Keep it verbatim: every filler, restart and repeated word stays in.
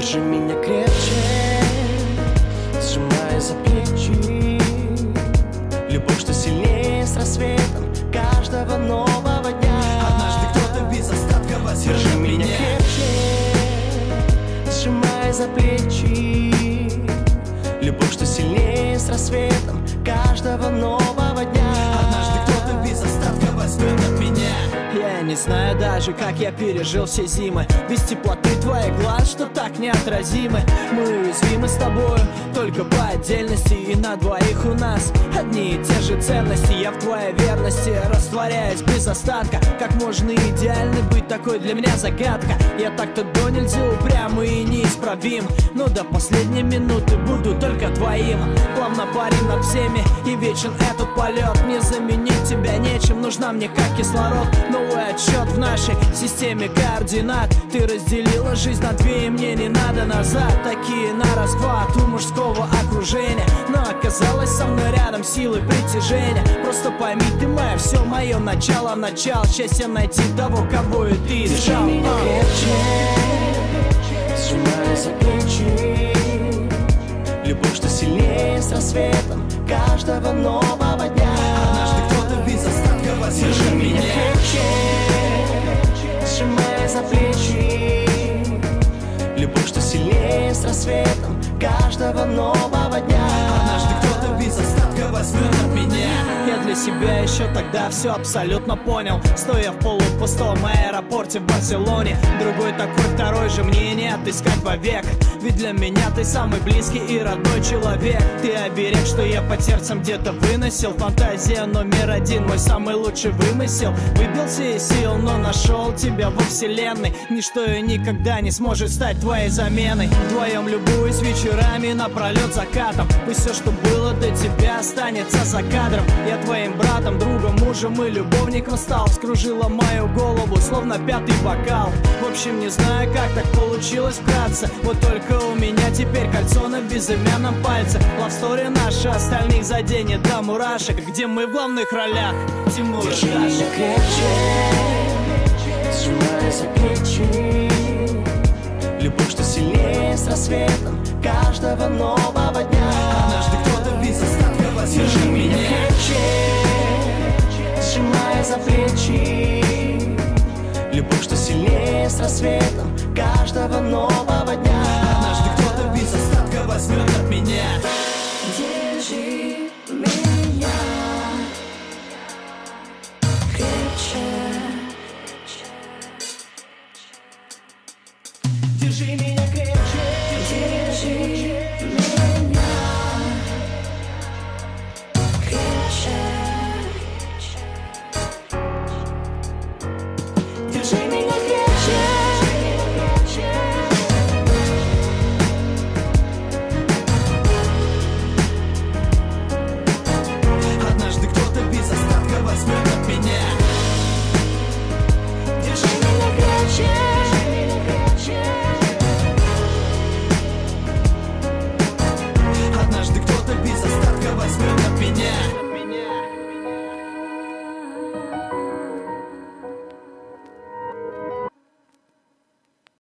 Держи меня крепче, сжимая за плечи. Любовь, что сильнее с рассветом каждого нового дня. Однажды кто-то без остатка возьмет Держи меня меня. крепче, сжимая за плечи. Любовь, что сильнее с рассветом каждого нового дня. Однажды кто-то без остатка возьмет от меня. Я не знаю даже, как я пережил все зимы без теплоты твоих глаз, что так неотразимы. Мы уязвимы с тобою только по отдельности, и на двоих у нас одни и те же ценности. Я в твоей верности растворяюсь без остатка. Как можно идеально быть, такой для меня загадка. Я так-то до нельзя упрямый и неисправим, но до последней минуты буду только твоим. Плавно парим над всеми, и вечен этот полет. Не заменить тебя нечем, нужна мне как кислород. Новый отсчет в нашей системе координат. Ты разделила жизнь на две, и мне не надо назад. Такие на расхват у мужского окружения, но оказалось со мной рядом силы притяжения. Просто пойми ты моя, все мое начало, начало счастья найти того, кого и ты Держи искал. меня крепче, сжимая за плечи. Любовь, что сильнее с рассветом каждого нового дня. Однажды кто-то без остатка возьмет Держи меня меня. крепче, сжимая за плечи. Любовь, что сильнее с рассветом каждого нового дня. Однажды кто-то без остатка возьмет от меня. Я для себя еще тогда все абсолютно понял, стоя в полупустом аэропорте в Барселоне. Другой такой, второй же мне не отыскать вовек. Ведь для меня ты самый близкий и родной человек. Ты оберег, что я под сердцем где-то выносил. Фантазия номер один, мой самый лучший вымысел. Выбился из сил, но нашел тебя во вселенной. Ничто и никогда не сможет стать твоей заменой. Вдвоем любуюсь вечерами напролет закатом. Пусть все, что было до тебя, останется за кадром. Я твоим братом, другом, мужем и любовником стал. Вскружила мою голову, словно пятый бокал. В общем, не знаю, как так получилось вкратце. Вот только у меня теперь кольцо на безымянном пальце. Лавстори наша, остальных заденет до мурашек. Где мы в главных ролях? Тимур и Держи Даша. меня крепче, сжимая за плечи. Любовь, что сильнее с рассветом каждого нового дня. Однажды кто-то без остатка возьмет Держи меня меня. крепче, сжимая за плечи. Любовь, что сильнее с рассветом каждого нового